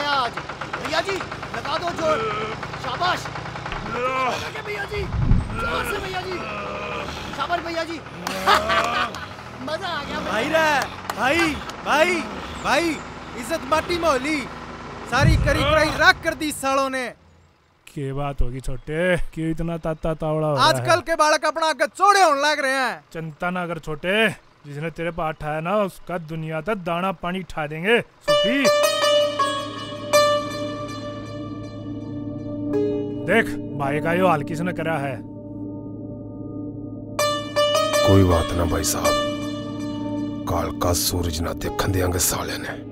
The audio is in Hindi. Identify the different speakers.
Speaker 1: आया आज। भैया जी लगा दो जोर, शाबाश भैया जी, जोर से भैया जी, शाबाश भैया जी। मजा आ गया
Speaker 2: भाई रे, भाई भाई भाई, इज्जत माटी मोली सारी करी कराई रख कर दी सालों ने।
Speaker 3: क्या बात होगी छोटे, क्यों इतना ताता तावड़ा हो रहा है?
Speaker 2: आजकल के बालक अपना आगे चौड़े होने लग रहे हैं।
Speaker 3: चिंता ना कर छोटे, जिसने तेरे पास उठाया ना उसका दुनिया तक दाना पानी उठा देंगे। सुखी देख भाई का यो हाल किसने करा है।
Speaker 4: कोई बात ना भाई साहब, काल का सूरज ना देखन देंगे साले ने।